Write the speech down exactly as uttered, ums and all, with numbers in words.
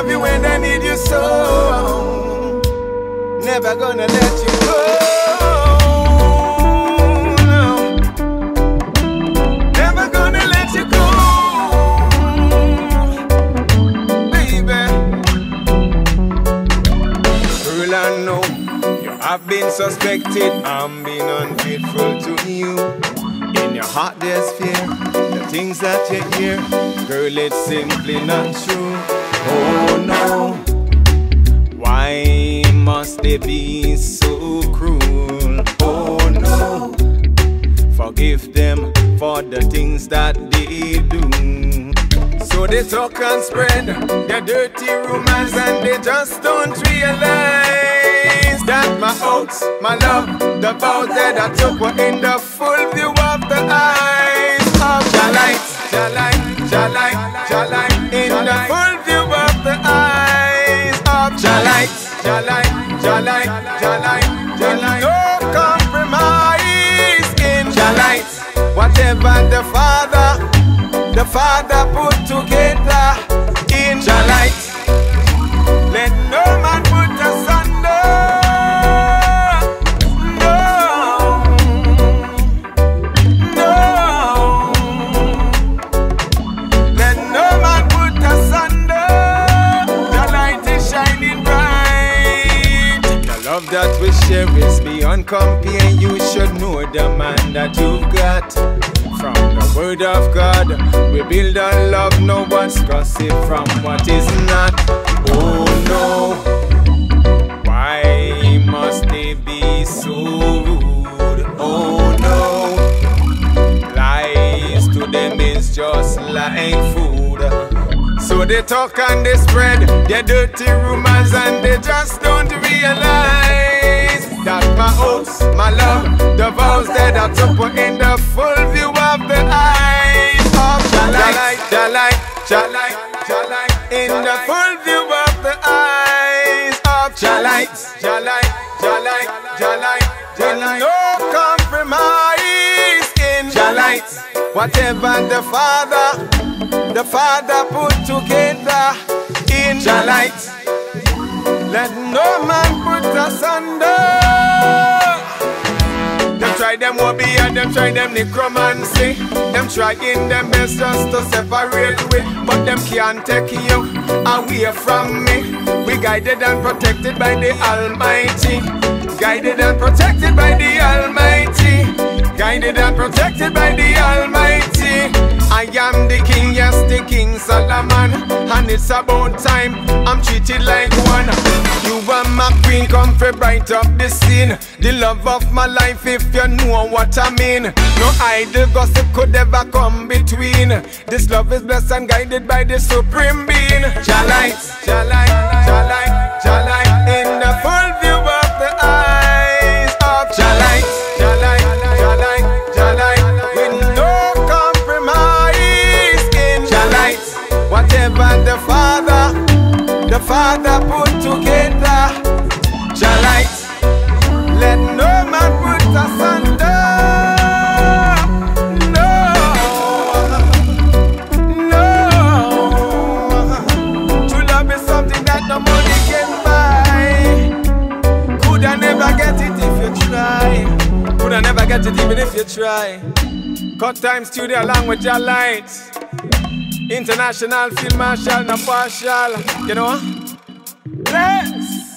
love you when I need you so. Never gonna let you go. No. Never gonna let you go, baby. Girl, I know you have been suspected. I'm being unfaithful to you. In your heart there's fear. The things that you hear, girl, it's simply not true. Oh no, why must they be so cruel? Oh no, forgive them for the things that they do. So they talk and spread their dirty rumors, and they just don't realize that my oaths, my love, the vows that I took were in the full view of the eyes of the light, the light, the light, the light, in the full view of the eyes of the light, the light, the light, the light, the light. No compromise in the light. Whatever the Father, the Father put together in the light, let no man put asunder. No, no, let no man put asunder. The light is shining bright. The love that we share is beyond compare. You should know the man that you've got. From the word of God, we build on love. No one's gossip from what is not. Oh no, why must they be so rude? Oh no, lies to them is just like food. So they talk and they spread their dirty rumors, and they just don't realize that my oaths, my love, the vows that I took were in the full view of the eyes of the light, the light, the light, the light, in the full view of the eyes of the light, the light, the light, the light, the light. No compromise in the light. Whatever the Father, the Father put together in the light, let no man put asunder. Them try them wobby and them try them necromancy. Them trying them best just to separate we, but them can't take you away from me. We guided and protected by the Almighty. Guided and protected by the Almighty. Guided and protected by the Almighty. I am the king, yes, the King Solomon, and it's about time I'm treated like one. You are my queen, come for bright up the scene. The love of my life, if you know what I mean. No idle gossip could ever come between. This love is blessed and guided by the Supreme Being. Jalite, Jalite, Jalite, Jalite, in the full view of the eyes of Jalite, Jalite, Jalite, Jalite, with no compromise in Jalite. Whatever the Father, the Father put together, Jalite, let no man put asunder. No, no. True love is something that no money can buy. Could I never get it if you try? Could I never get it even if you try? Cut Time Studio along with Jalite. International Field Marshal, no partial. You know? Yes.